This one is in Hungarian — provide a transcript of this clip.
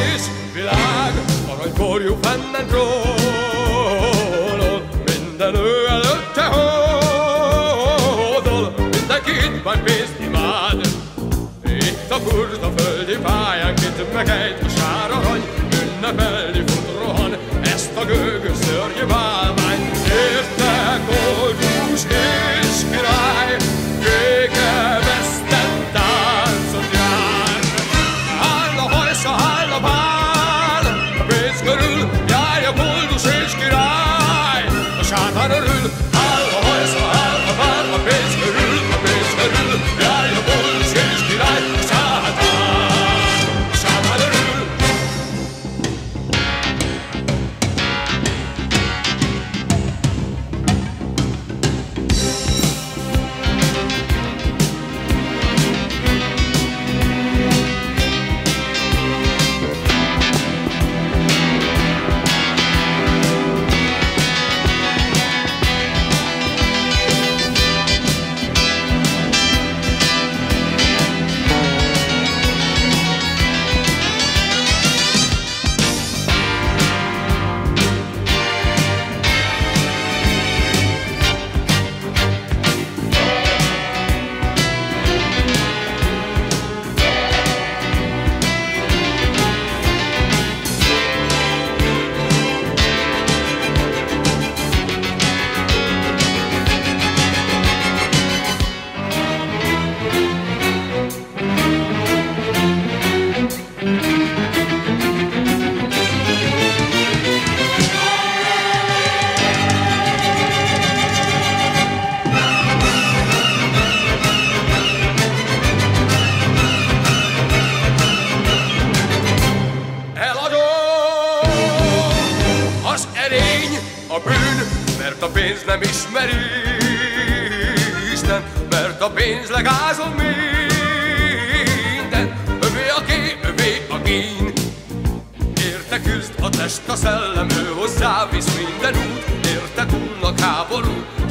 egész világ aranykorjú fennen trónol, minden ő előtte hódol, mindenkit majd pénzt imád. Itt a kurda földi pályán kit megejt a sár arany, ünnepelni fut rohan ezt a gőgös szörnyű bálvány. Érte koldus és király, vége vesztett táncot jár. Áll a hajsza, áll a bál, a pénz körül járj a koldus és király. A sátán örül, áll a hajsza, áll a bál, a pénz körül járj a koldus és király. A sátán örül. A bűn, mert a pénz nem ismeri Isten, mert a pénz legázol minden. Övé a ké, övé a kín, érte küzd a test, a szellem, ő hozzá visz minden út, érte túlnak háború,